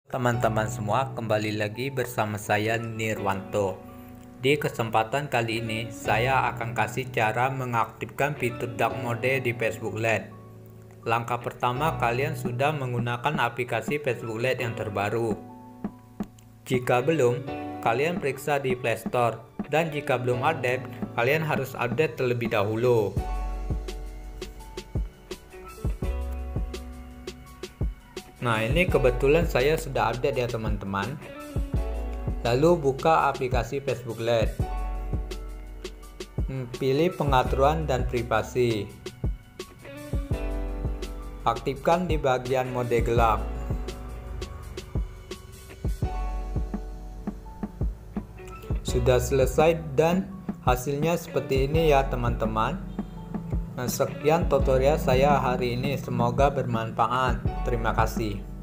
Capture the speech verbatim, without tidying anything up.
Teman-teman semua, kembali lagi bersama saya Nirwanto. Di kesempatan kali ini saya akan kasih cara mengaktifkan fitur dark mode di Facebook Lite. Langkah pertama, kalian sudah menggunakan aplikasi Facebook Lite yang terbaru. Jika belum, kalian periksa di Play Store, dan jika belum update, kalian harus update terlebih dahulu. Nah, ini kebetulan saya sudah update ya teman-teman. Lalu buka aplikasi Facebook Lite. Pilih pengaturan dan privasi. Aktifkan di bagian mode gelap. Sudah selesai dan hasilnya seperti ini ya teman-teman. Nah, sekian tutorial saya hari ini, semoga bermanfaat. Terima kasih.